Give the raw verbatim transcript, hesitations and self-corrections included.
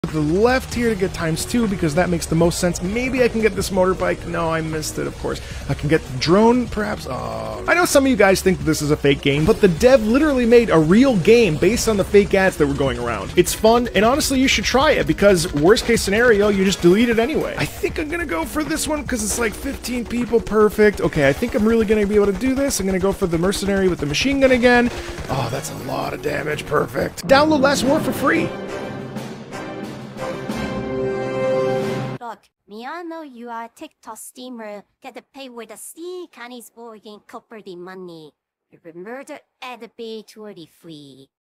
the left here to get times two because that makes the most sense. Maybe I can get this motorbike. No, I missed it, of course. I can get the drone, perhaps. Oh. I know some of you guys think this is a fake game, but the dev literally made a real game based on the fake ads that were going around. It's fun, and honestly, you should try it because worst case scenario, you just delete it anyway. I think I'm gonna go for this one because it's like fifteen people, perfect. Okay, I think I'm really gonna be able to do this. I'm gonna go for the mercenary with the machine gun again. Oh, that's a lot of damage, perfect. Download Last War for free. Look, me I know you are a TikTok streamer, get to pay with a C Canny's boy in copper the money. You will murder at the bay twenty-three.